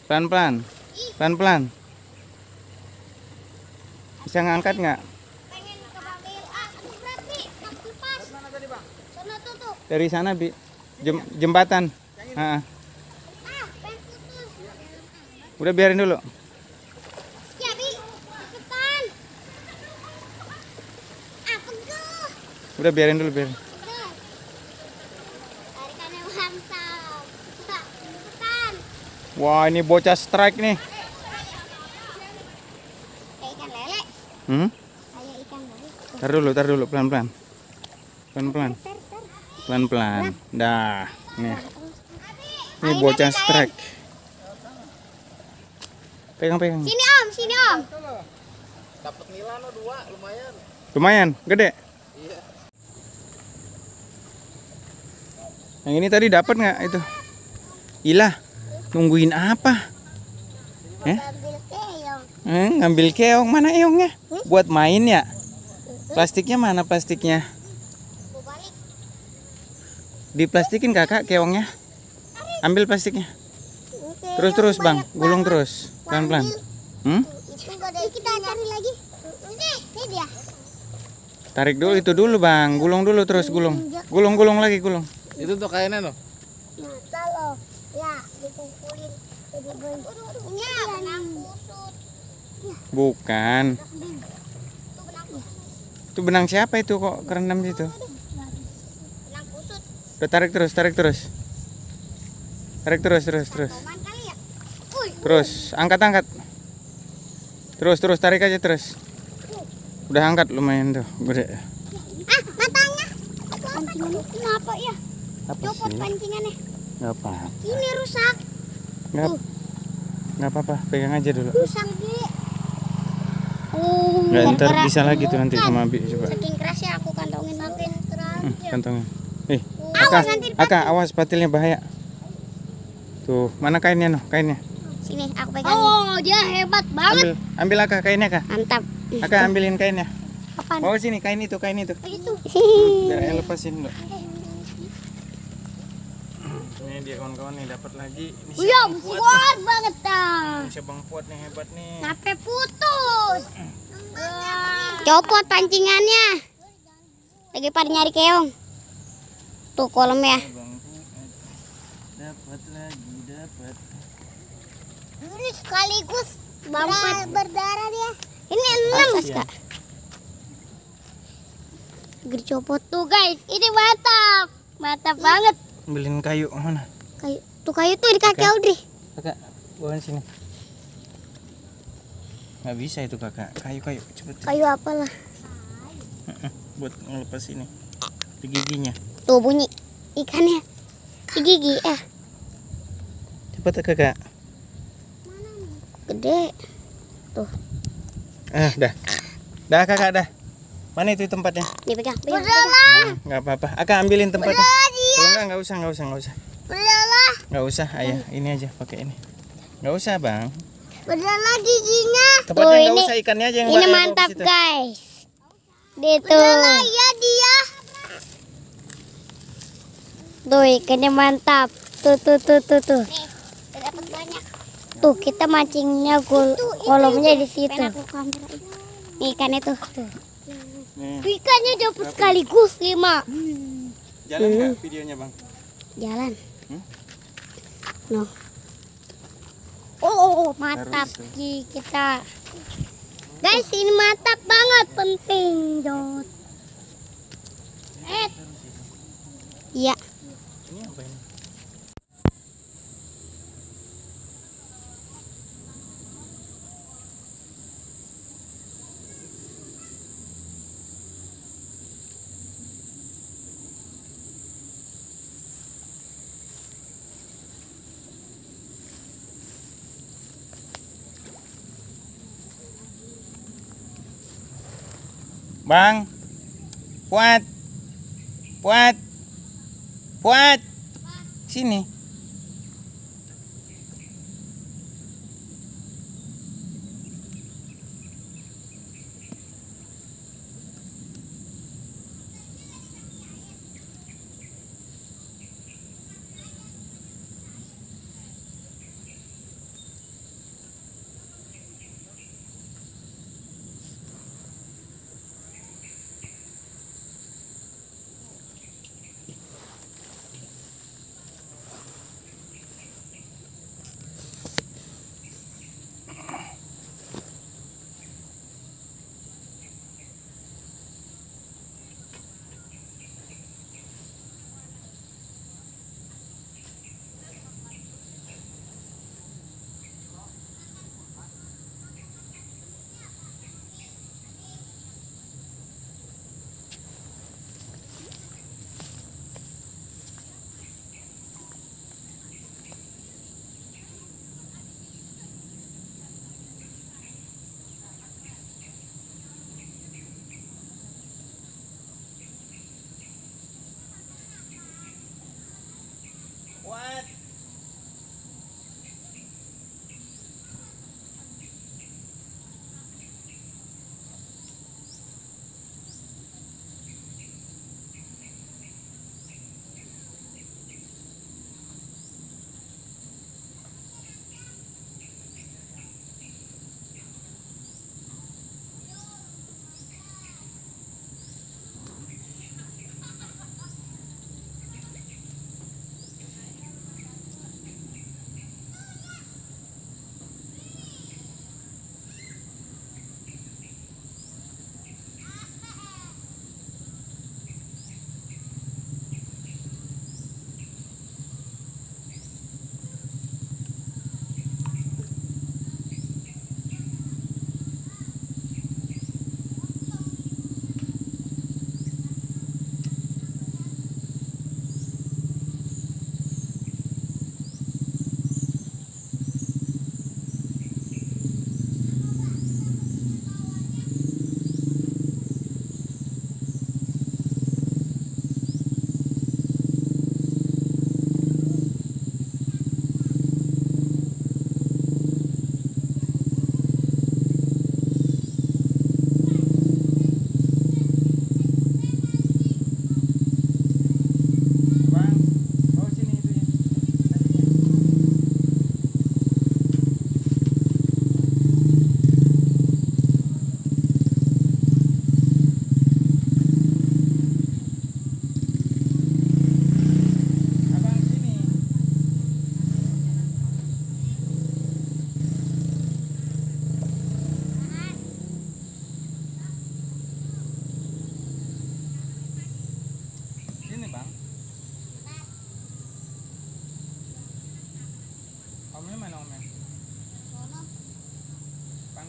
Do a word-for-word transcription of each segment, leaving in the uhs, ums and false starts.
Pelan-pelan. Pelan-pelan. Bisa ngangkat nggak? Pengen ke mobil. Ah, berat nih. Lepas. Sana tadi, Bang. Sana tuh tuh. Dari sana, Bi. Jem, jembatan. Ha. Ah, pengen putus. Udah biarin dulu. Ya, Bi. Cepetan. Ah, pegel. Udah biarin dulu, biarin. Pegel. Tarikannya mantap. Cepetan. Wah, ini bocah strike nih. Kayak ikan lele. Hmm? Kayak ikan lele. Tar dulu, tar dulu, pelan-pelan. Pelan-pelan. Ter, ter. Pelan-pelan. Dah. Nih. Ini Ayo, bocah Bang, strike. Pegang-pegang. Sini Om, sini Om. Dapat nila no dua, lumayan. Lumayan, gede. Iya. Yang ini tadi dapat nggak itu? Ilah, nungguin apa? Eh? Ambil keong. Eh, ngambil keong, mana eongnya? Buat main ya? Plastiknya mana plastiknya? Aku balik. Diplastikin kakak keongnya. Ambil plastiknya. Terus terus bang, gulung terus, pelan pelan. Hmm? Itu ada kita cari lagi. Ini, ini dia. Tarik dulu itu dulu bang, gulung dulu terus gulung, gulung gulung lagi gulung. Itu tuh kayaknya no. Nah, kalau ya dikumpulin jadi boy. Ya, benang kusut. Bukan. Itu benang kusut. Itu benang siapa itu kok kerendam situ? Benang kusut. Udah tarik terus, tarik terus. Tarik terus, terus, terus. Toman kali ya. Uy, Terus, angkat, angkat. Terus, terus, tarik aja terus. Udah angkat lumayan tuh, gede. ah, matanya. Pancingannya kenapa ya? Apa Copot sih? pancingannya. Gak apa, Ini rusak. nggak, nggak apa-apa. Pegang aja dulu. Rusak, Bi. Oh, Nggak, ntar gara-gara bisa lagi tuh nanti sama Abi coba. saking kerasnya aku kantongin makin keras. Hmm, kantongin. Eh, Awas Aka, nanti Aka, awas patilnya bahaya. Tuh, mana kainnya noh? Kainnya. Sini aku pegangin. Oh, dia hebat banget. Ambil, ambil Aka kainnya Kak. Mantap. Aka ambilin kainnya. Apaan? Bawa sini kain itu, kain itu. Itu. Biar Ayah lepasin dulu. Ini dia kawan-kawan nih dapat lagi. Ini si Iya, Abang Fuad kuat banget dah. nih. Si Bang Fuad nih hebat nih. Sampai putus. Copot pancingannya. Lagi pada nyari keong. Tuh kolamnya. Bang Fuad dapat lagi, dapat. Ini sekaligus berdarah, berdarah dia. Ini enam, Kak. Gercopot tuh, guys. Ini mantap. Mantap banget. Ambilin kayu mana? Kayu. Tuh kayu tuh di kaki Audrey. Kakak, bawa sini. Nggak bisa itu kakak. Kayu-kayu cepet. Kayu apalah. Buat ngelepas ini. Di giginya. Tuh bunyi ikannya. Di gigi ah. Cepet kakak. Gede. Tuh. Ah, dah. Dah kakak dah. Mana itu tempatnya? Dipegang. Udahlah. Nggak apa-apa. Akak ambilin tempatnya. Kalau nggak nggak usah, nggak usah, nggak usah. Udahlah. Nggak usah, ayah. Ini aja pakai ini. Nggak usah bang. Udahlah giginya. Tempatnya Tuh, nggak ini- usah, ikannya aja yang Ini bawa- bawa mantap, ke situ. guys. Itu. Udahlah ya dia. Tuh ikannya mantap. Tuh tuh tuh tuh tuh. Nih, dapat banyak. Tuh kita mancingnya gol kolomnya di situ. Nih ikannya tuh. Tuh. Nih, Ikannya dapat sekaligus lima. jalan nggak videonya bang? Jalan. Hmm? No. Oh, mantap Taruh Ki, kita. Guys, ini mantap banget, penting, Dot. Eh. Iya. Ini apa ini? Bang, Fuad, Fuad, Fuad, sini.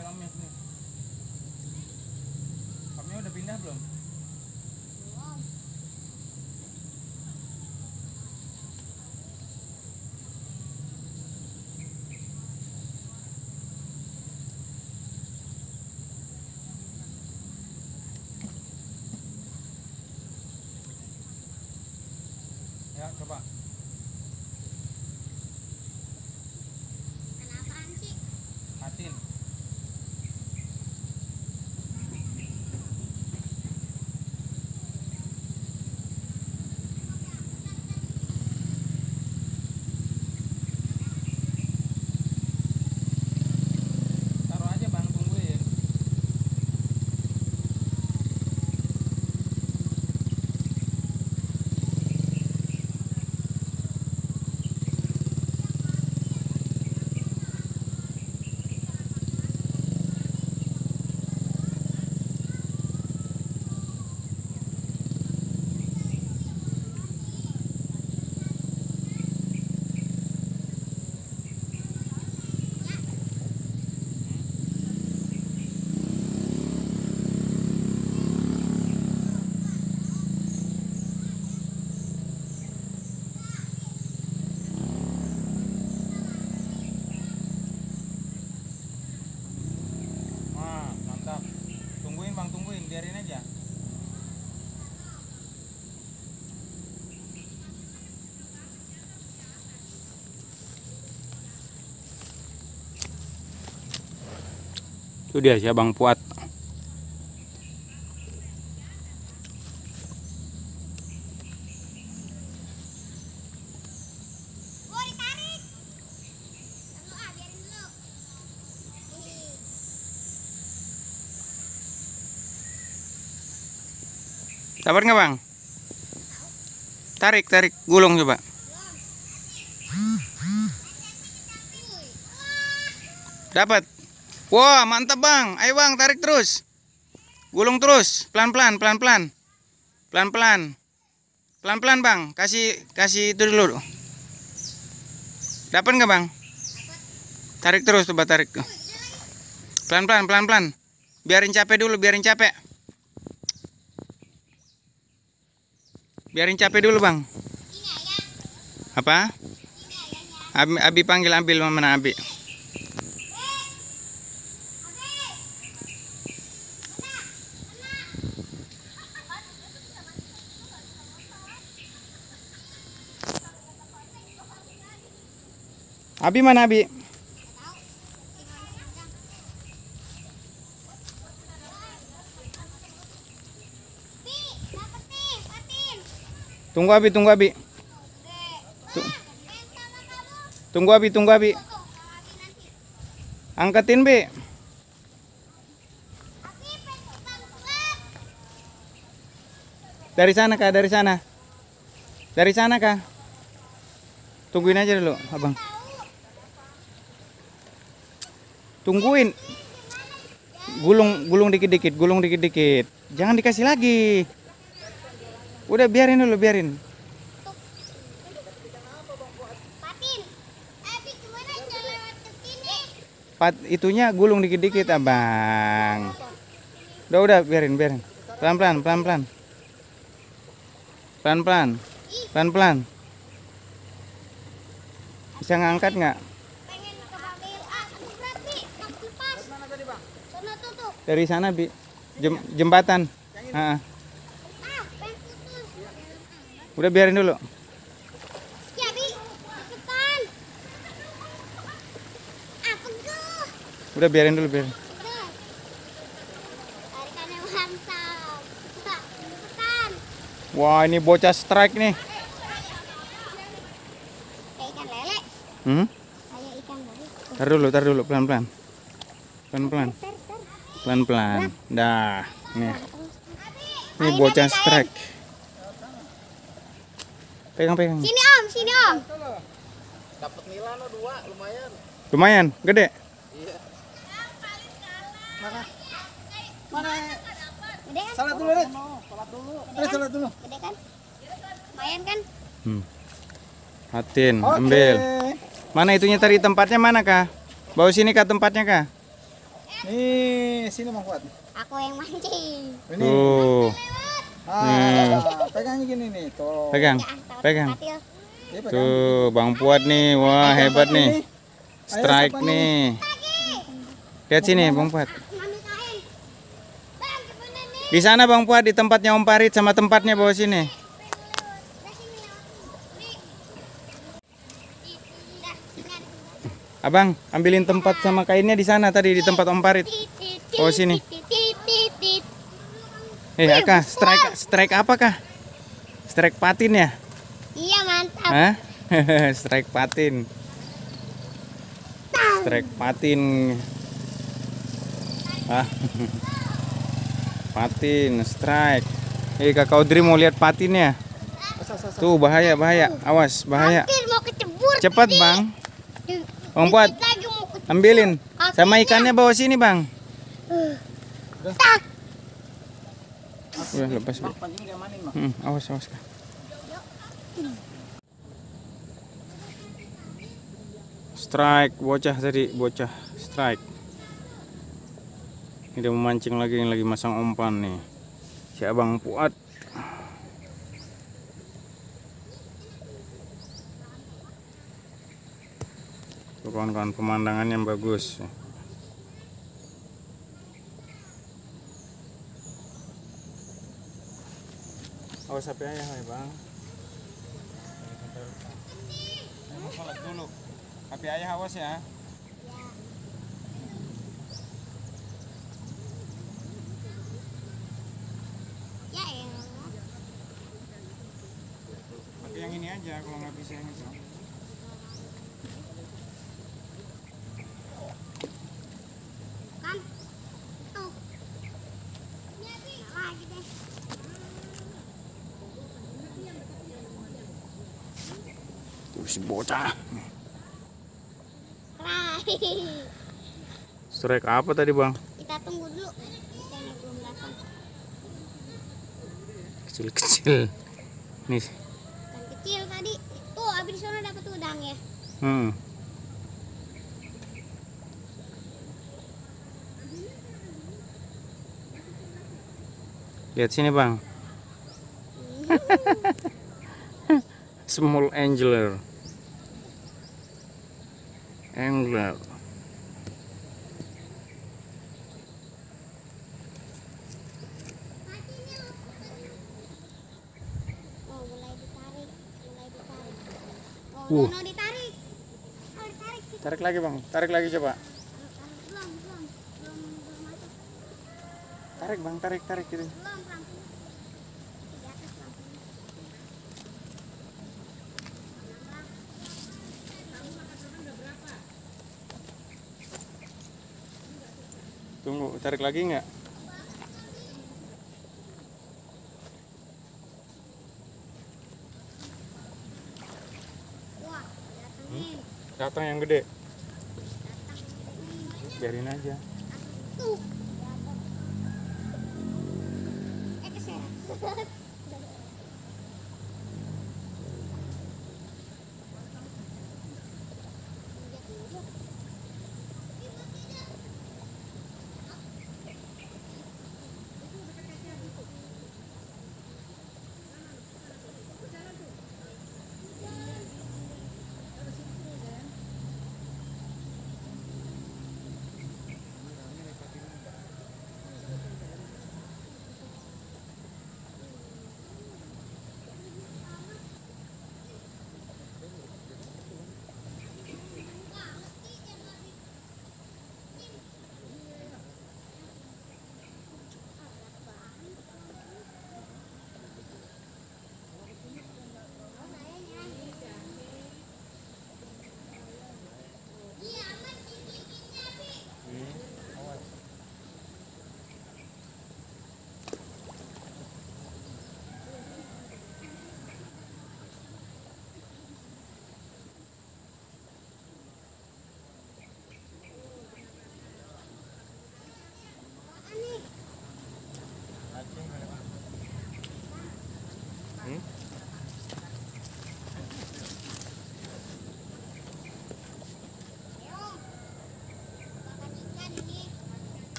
panggil Om sini. Omnya udah pindah belum? Ya, coba. Kenapaan sih? Matiin. Taruh aja Bang, tungguin. Wah, mantap. Tungguin Bang, tungguin, biarin aja. Itu dia si Abang Puat. Oh, ditarik. Tunggu ah, biarin dulu. Ih. Dapat nggak Bang? Tarik, tarik, gulung coba. Dapat. Wah, mantap Bang. Ayo Bang, tarik terus. Gulung terus, pelan-pelan, pelan-pelan. Pelan-pelan. Pelan-pelan Bang, kasih kasih itu dulu. Dapat nggak Bang? Tarik terus, coba tarik. Pelan-pelan, pelan-pelan. Biarin capek dulu, biarin capek. Biarin capek dulu Bang. Apa? Abi, Abi panggil ambil mana Abi? Abi mana Abi? Tunggu Abi, tunggu Abi. Tung- Tunggu Abi, tunggu Abi. Angkatin Bi. Dari sana kah? Dari sana. Dari sana kah? Tungguin aja dulu, Abang. Tungguin. Gulung, gulung dikit-dikit, gulung dikit-dikit. Jangan dikasih lagi. Udah biarin dulu, biarin. Patin. Abi gimana cara lewat ke sini? Pat itunya gulung dikit-dikit, Abang. Udah, udah, biarin, biarin. Pelan-pelan, pelan-pelan. Pelan-pelan. Pelan-pelan. Bisa ngangkat nggak? Pengen ke Babil. Ah, berat Bi. Mau lepas. Sono tuh tuh. Dari sana, Bi. Jem, jembatan. Ah, Ah, pengen putus. udah biarin dulu. Ya Bi, cepetan. Ah, peguh. Udah biarin dulu, biarin. Udah. Tarikannya mantap. Cepetan. Cepetan. Wah, ini bocah strike nih. Kayak ikan lele. Hmm? Kayak ikan lele. Tar dulu, tar dulu, pelan-pelan. Pelan-pelan. Ter, ter. Pelan-pelan. Dah, nih. Ini Ayo, bocah Nabi, strike. Pegang-pegang. Sini Om, sini Om. Dapat nila no dua, lumayan. Lumayan, gede. Iya. Gede kan? Salat dulu, Red. Salat dulu. Red, salat dulu. Gede kan? Lumayan kan? Hmm. Hatin, ambil. Mana itunya tadi tempatnya mana kah? Bawa sini kah tempatnya kah? Eh, Nih, sini Bang Fuad. Aku yang mancing. Ini. Tuh, Ah, pegangnya gini nih, tuh. pegang, Ya, tahu pegang. Patil. Iya, pegang. Tuh, Bang Fuad nih, wah hebat nih. Strike siapa nih. Lihat sini, Bang Fuad. Mami kain. Bang, gimana nih? Di sana Bang Fuad, di tempatnya Om Parit sama tempatnya bawah sini. Abang, ambilin tempat sama kainnya di sana tadi di tempat Om Parit. Oh, sini. Eh, Aka, strike strike apa kah? Strike patin ya? Iya, mantap. Hah? Strike patin. Strike patin. Ah. Patin, strike. Eh, Kakak Audrey mau lihat patinnya. Tuh, bahaya, bahaya. Awas, bahaya. Hampir mau kecebur. Cepat, Bang. Bang Fuad, Dikit lagi mau kecebur. ambilin. Sama ikannya bawa sini, Bang. Tak. Udah lepas. Bang, pancing dia manin, Bang. Hmm, awas, awas. Strike, bocah tadi, bocah strike. Ini dia memancing lagi, yang lagi masang umpan nih. Si Abang Fuad. Tuh kawan-kawan, pemandangannya bagus. Awas H P ayah, hai Bang. Mau sholat dulu. H P ayah awas ya. Ya, ya. Pakai yang ini aja kalau nggak bisa yang itu. Kan. Tuh. Nah, lagi deh. Tuh si bocah. Rai. Strike apa tadi Bang? Kita tunggu dulu. Ikannya belum datang. Kecil-kecil. Nih. Ikan kecil tadi. Tuh, abis di sana dapat udang ya. Hmm. Lihat sini Bang. Small angler. Angler. Oh, mulai ditarik. Mulai ditarik. Oh, Uh. no, no, ditarik. Oh, ditarik. Tarik lagi Bang, tarik lagi coba. Belum, belum. Belum, belum masuk. Tarik Bang, tarik, tarik gitu. Belum, lampunya. Di atas lampunya. Tunggu, tarik lagi nggak? Wah, datangin. Datang yang gede. Biarin aja. Tuh. Eh, keseret.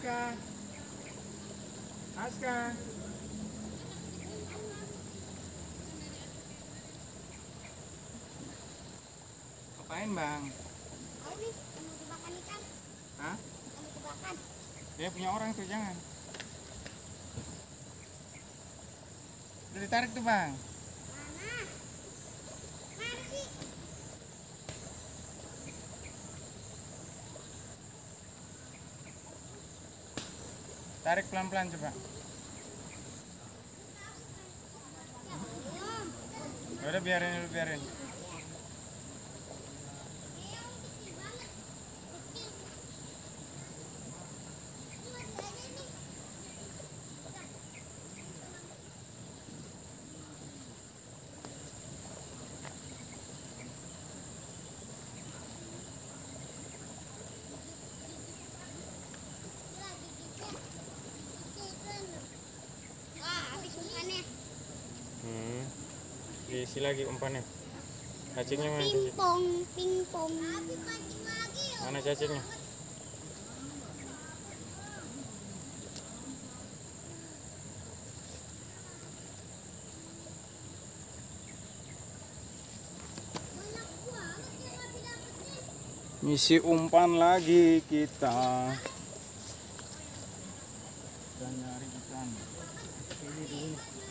Aska. Aska. Ngapain bang? Tahu nih, mau dimakan ikan. Hah? Mau dimakan. Dia punya orang tuh, jangan. Udah ditarik tuh bang. Mana? Mana sih? Tarik pelan-pelan coba. Udah biarin dulu, biarin. Wah, habis umpannya. Hmm. Diisi lagi umpannya. Cacingnya mana cacing? Pingpong, pingpong. Habis mancing lagi. Mana cacingnya? Ngisi umpan lagi kita. Dan nyari ikan. Ini dulu.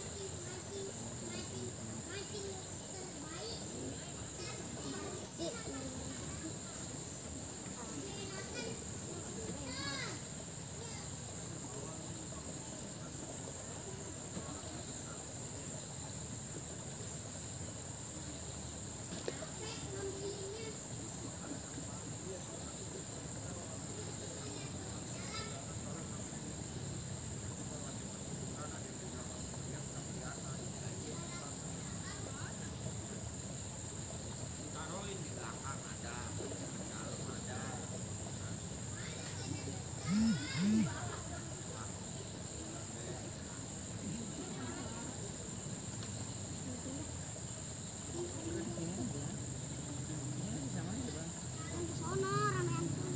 Sono ramean tuh.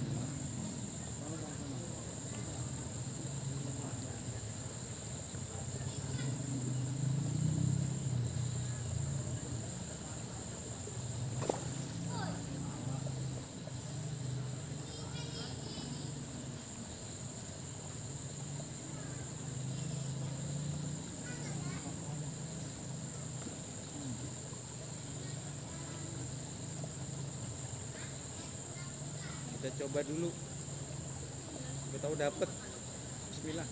Kita coba dulu. Kita tahu dapat. Bismillah.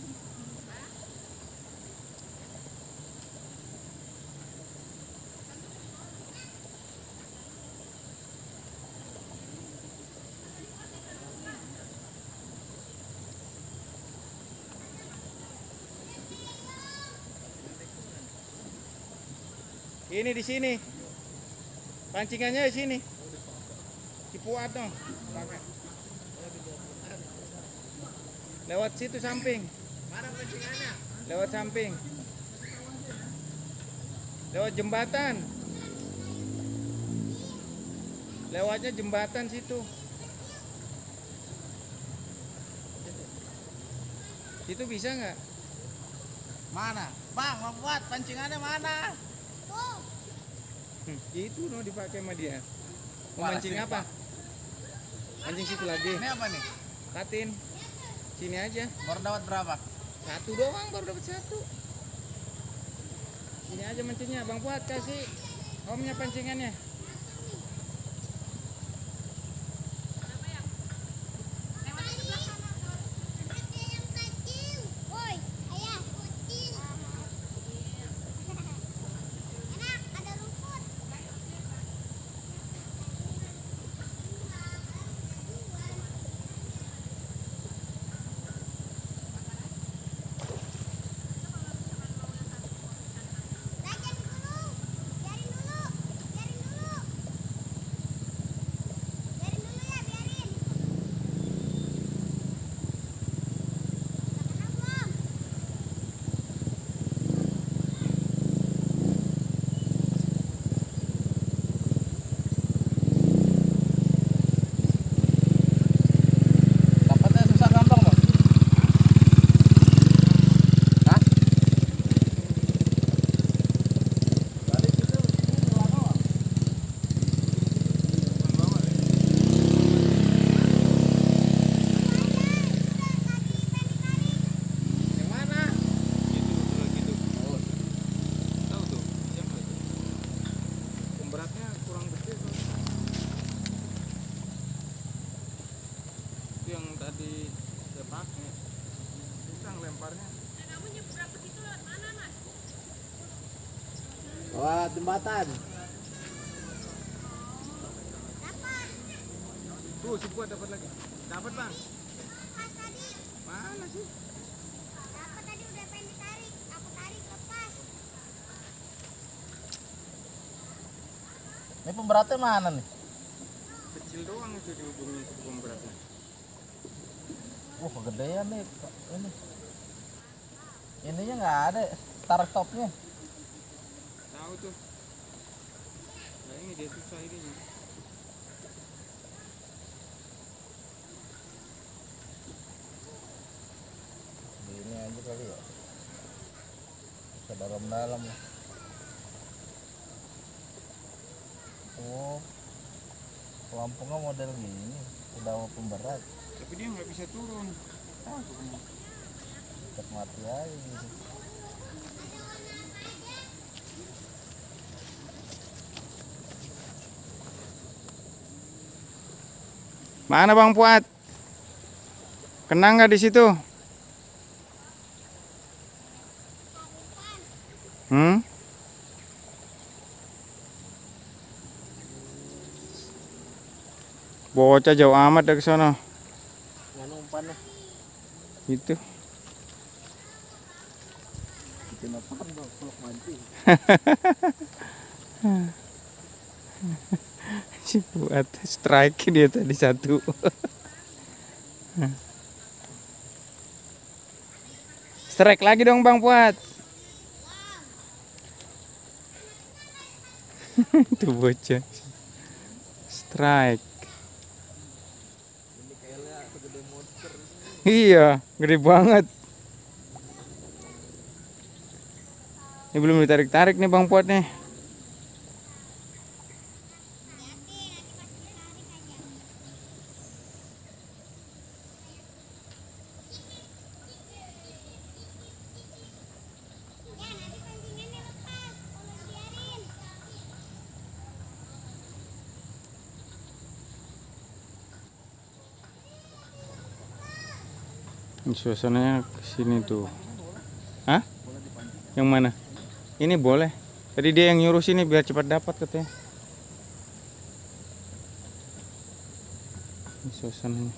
Ini di sini. Pancingannya di sini. Cipuat dong. Pakai. Lewat situ samping. Mana pancingannya? Lewat samping. Lewat jembatan. Lewatnya jembatan situ. Itu bisa nggak? Mana? Bang, mau buat pancingannya mana? Tuh. Hmm, itu no dipakai sama dia. Mau Malah mancing sini, apa? Mancing situ lagi. Ini apa nih? Katin. Sini aja. Baru dapat berapa? Satu doang baru dapat satu. Sini aja mancingnya, Bang Fuad kasih omnya pancingannya. Woi, ayah, kucing. Enak, ada rumput. Belajar dulu, biarin dulu, biarin dulu. itu yang tadi saya pakai. Susah lemparnya. Wah, jembatan. Tuh, si Buat dapat lagi. Dapat, Bang. Mana sih? Dapat tadi udah pengen ditarik, aku tarik lepas. Ini pemberatnya mana nih? Kecil doang itu di ujungnya itu pemberatnya. Wah, kegedean nih. Ini. Ininya nggak ada start stopnya. Tahu tuh. Nah, ini dia susah ini. Ini aja kali ya. Ke dalam-dalam. Oh, pelampungnya model gini, udah mau pemberat. Tapi dia nggak bisa turun. Ah, turun. Cepat mati aja gitu. Mana Bang Puat? Kena nggak di situ? Hmm? Bocah jauh amat dari sana. Mana umpannya? Itu. Bikin apaan Bang? Peluk mancing. Si Buat strike dia tadi satu. Strike lagi dong Bang Puat. Itu bocah. Strike. Ini kayaknya segede monster. Iya, gede banget. Ini belum ditarik-tarik nih Bang Puat nih. Ini suasananya kesini tuh. Hah? Yang mana? Ini boleh. Tadi dia yang nyuruh sini biar cepat dapat katanya. Ini suasananya.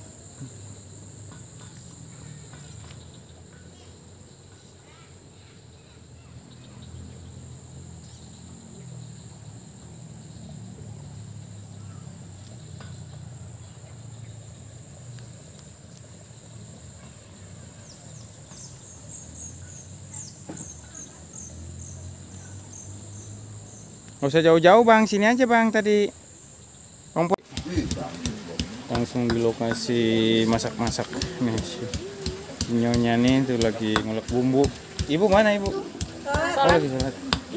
Nggak usah jauh-jauh Bang, sini aja Bang tadi. Bang Puat. Langsung di lokasi masak-masak nih si nyonya nih tuh lagi ngulek bumbu. Ibu mana Ibu? Oh, lagi sholat.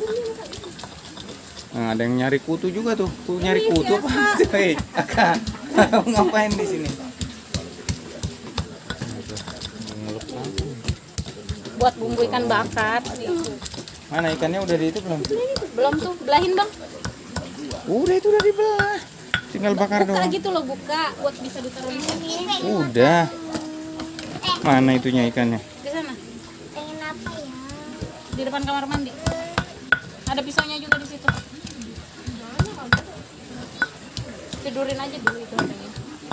Nah, ada yang nyari kutu juga tuh. Tuh nyari kutu apa? Hei, Kakak. Ngapain di sini? Ngulek apa? Buat bumbu ikan bakar. Mana ikannya udah di itu belum? Belum tuh, belahin Bang. Udah itu udah dibelah. Tinggal bakar Buka doang. gitu loh, buka buat bisa ditaruh di sini. Udah. Mana itunya ikannya? Di sana, Pengen apa ya? di depan kamar mandi. Ada pisaunya juga di situ. Tidurin aja dulu itu adanya.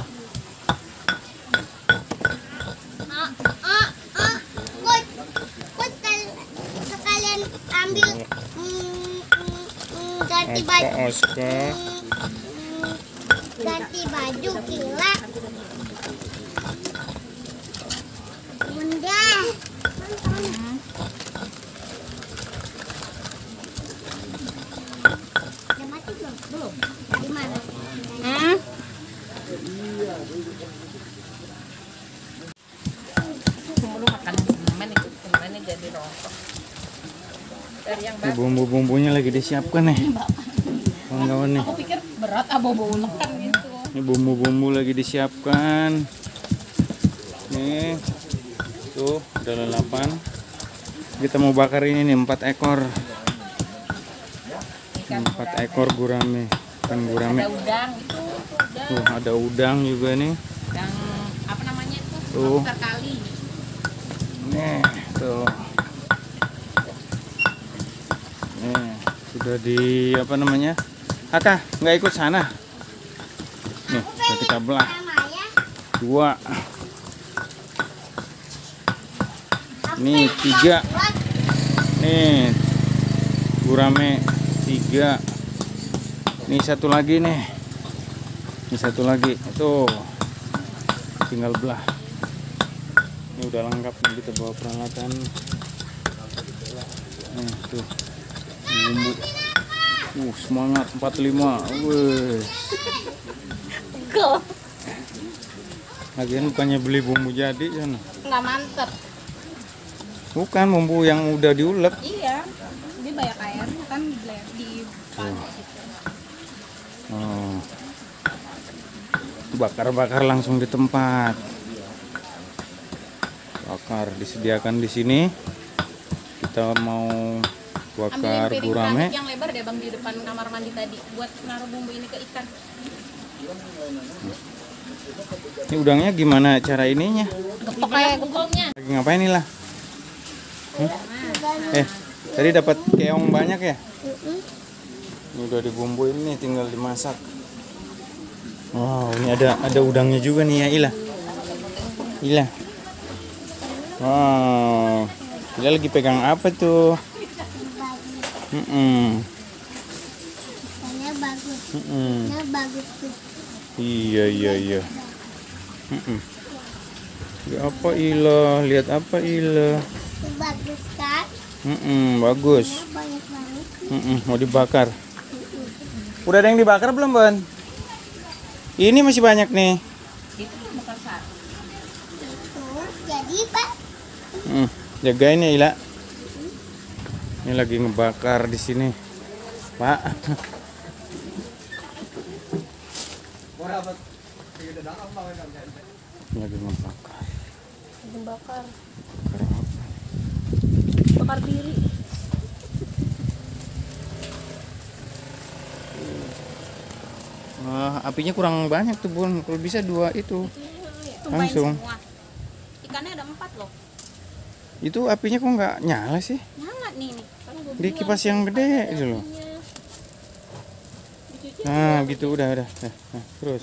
Ah, ah, ah. Kut, kut sekal- sekalian ambil mm, mm, mm, ganti baju. Oscar. Mm, ganti baju gila. Bunda. Udah mati belum? Belum. Di mana? Hmm? Lu makan temen ikut temennya jadi rontok. Dari yang Ini bumbu-bumbunya lagi disiapkan nih. Kawan-kawan nih. aku pikir berat abo-abo ulekan gitu. Ini bumbu-bumbu lagi disiapkan. Nih. Tuh, udah lalapan. Kita mau bakar ini nih empat ekor. Empat ekor gurame. Ikan gurame. Ada udang itu, udang Tuh, ada udang juga nih. yang apa namanya? Tuh. Terkali. Nih, tuh. Nih, sudah di apa namanya? Aka, nggak ikut sana. Nih, sudah kita belah. Dua. Nih, tiga. Nih, gurame tiga. Nih satu lagi nih. Ini satu lagi. Tuh. Tinggal belah. Ini udah lengkap nih, kita bawa peralatan. Nih, tuh. Bumbu. Uh, semangat empat puluh lima. Wes. Go. Lagian bukannya beli bumbu jadi sana. Nggak mantep. Bukan bumbu yang udah diulek. Iya. Dia banyak airnya kan di di Oh. Bakar-bakar langsung di tempat. Bakar disediakan di sini. Kita mau bakar ambilin piring gurame. keramik yang lebar deh bang di depan kamar mandi tadi buat naruh bumbu ini ke ikan. Ini udangnya gimana cara ininya? Gepok kayak gepoknya. Lagi ngapain nih lah? Hmm? Eh, tadi dapat keong banyak ya? Ini udah dibumbuin nih, tinggal dimasak. Wow, ini ada ada udangnya juga nih ya, Ila. Ila. Wow. Ila lagi pegang apa tuh? Mm-mm. Ini bagus. Mm-mm. Ini bagus tuh. Iya iya iya. Mm-mm. Lihat apa Ila? Lihat apa Ila? Itu bagus kan? Mm-mm, bagus. Ini banyak banget. Mm-mm, mau dibakar. Udah ada yang dibakar belum, Bon? Ini masih banyak nih. Itu bukan satu. Tuh, jadi Pak. Mm, jagain ya Ila. Ini lagi ngebakar di sini, Pak. Lagi ngebakar. Dibakar. Bakar apa? Bakar diri. Wah, apinya kurang banyak tuh, Bun. Kalau bisa dua itu. Tumpahin Langsung. semua. Ikannya ada empat loh. Itu apinya kok nggak nyala sih? Nyala nih nih. Kan gua Di bilang, kipas yang gede itu loh. apinya. Dicuci Nah, gitu udah udah. Nah, nah, terus.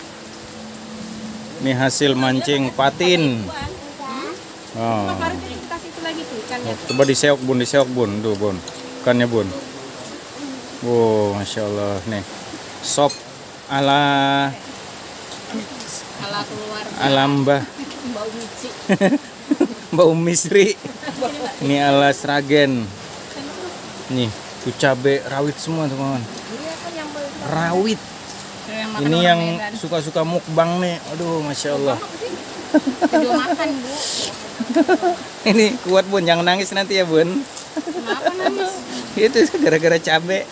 Ini hasil mancing patin. buan. Oh. Kemarin tuh dikasih itu lagi tuh ikannya. Coba diseok, Bun, diseok, Bun. Tuh, Bun. Ikannya, Bun. Wow, Masya Allah. Nih, sop ala Ala keluarga. ala Mbah Bau mici. Mbak Umi Sri. Ini ala Sragen. Nih, tuh cabe rawit semua, teman-teman. Iya kan yang beli. Rawit. Yang makan Ini orang yang Medan. suka-suka mukbang nih. Aduh, Masya Allah. Video makan bu. Ini kuat, Bun. Jangan nangis nanti ya, Bun. Kenapa nangis? Itu gara-gara cabe.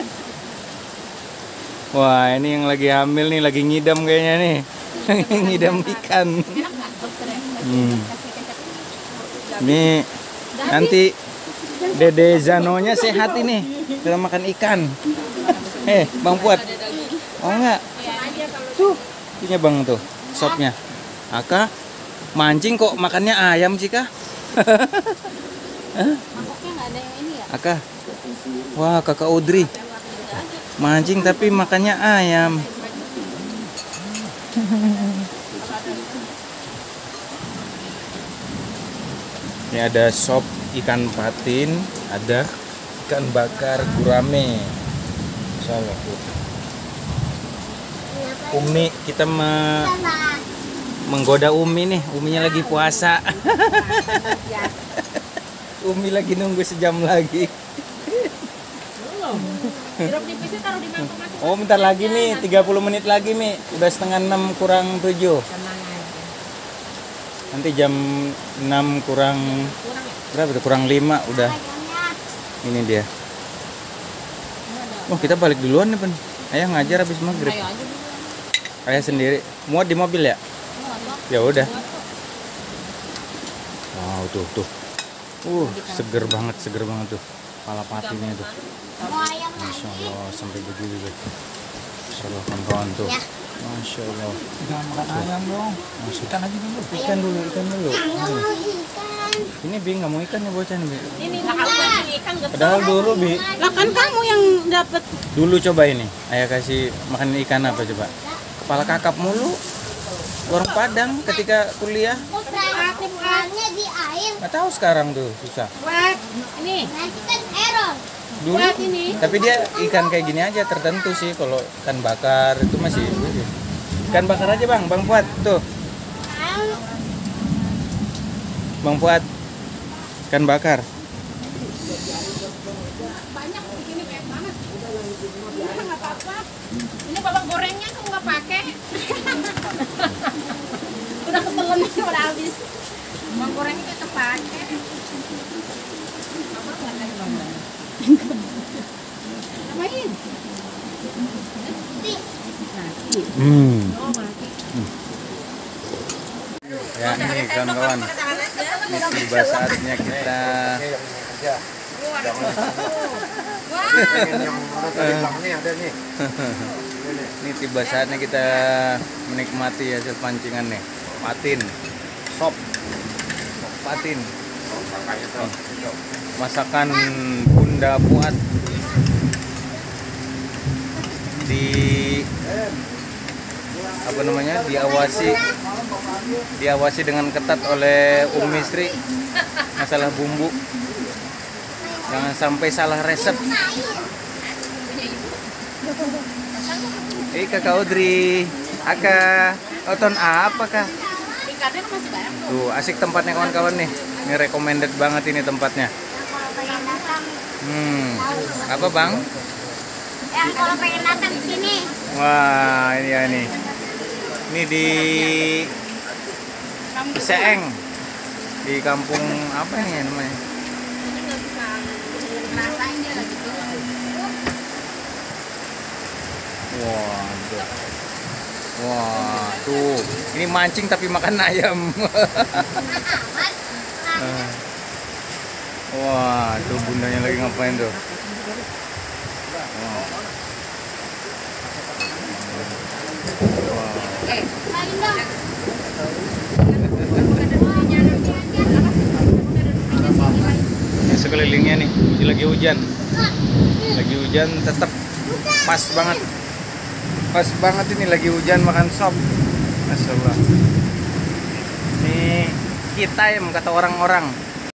Wah, ini yang lagi hamil nih, lagi ngidam kayaknya nih. Ngidam ikan. Enak nggak dokter ya? Hmm. Kasih kecap. Ini nanti Dede Zanonya sehat ini. Kita makan ikan. Eh, Bang Puat. Oh enggak? Tuh, punya Bang tuh, sopnya. Aka mancing kok makannya ayam sih, Kak? Mangkoknya nggak ada yang ini ya? Aka. Wah, Kakak Audrey. Mancing tapi makannya ayam. Ini ada sop ikan patin, ada ikan bakar gurame. Insyaallah tuh. Umi, kita me menggoda Umi nih. Uminya lagi puasa. Umi lagi nunggu sejam lagi. Sirup nipisnya taruh di mangkok masuk. Oh, bentar lagi nih, tiga puluh menit lagi nih. Udah setengah enam kurang tujuh. Nanti jam enam kurang Kurang ya? berapa tuh? Kurang lima udah. Ini dia. Oh, kita balik duluan nih, Ben. Ayah ngajar habis maghrib. Ayo aja dulu. Ayah sendiri. Muat di mobil ya? Ya udah. Wow, tuh tuh. Uh, seger banget, seger banget tuh. Kepala patinya tuh. Mau ayam Masya Allah, sampai begini deh. Masya Allah kawan-kawan tuh. Ya. Masya Allah. Jangan makan ayam dong. Masya Ikan aja dulu. Ikan dulu, ikan dulu. Nggak mau ikan. Ini Bi nggak mau ikan ya bocah nih Bi. Ini nakal buat ikan gak Padahal dulu Bi. Lah kan kamu yang dapat. Dulu coba ini. Ayah kasih makan ikan apa coba? Kepala kakap mulu. Warung Padang ketika kuliah. Ukurannya di air. Nggak tahu sekarang tuh susah. Buat ini. Nanti kan error. Dulu. Tapi dia ikan kayak gini aja tertentu sih. Kalau ikan bakar itu masih. masih. Ikan bakar aja bang, bang Fuad tuh. Bang Fuad. Ikan bakar. Banyak begini kayak banget. Ini nggak apa-apa. Ini babak gorengnya kamu nggak pakai. Udah ketelan nih, udah habis. Babak gorengnya kita pakai. Main. Hmm. Ya ini kawan-kawan. Tiba saatnya kita ini tiba saatnya kita menikmati hasil pancingan nih. Patin, sop, sop patin. Masakan Bunda Fuad di apa namanya diawasi diawasi dengan ketat oleh Umi Sri masalah bumbu, jangan sampai salah resep. Eh kakak Audrey, aka oton apa kak? Ikannya masih banyak tuh. Tuh asik tempatnya kawan-kawan nih, ini recommended banget ini tempatnya. Kalau pengen datang, Hmm, apa bang? yang kalau pengen datang ke sini. Wah ini ya nih, ini di Seeng, di kampung apa nih namanya? Rasain dia lagi tuh. Wah, tuh. Wah, tuh. Ini mancing tapi makan ayam. Wah, tuh bundanya lagi ngapain tuh? Wah. Wah. Main dong. Ini sekelilingnya nih, ini lagi hujan. Lagi hujan tetap pas banget. Pas banget ini lagi hujan makan sop. Masya Allah. Ini kita yang kata orang-orang.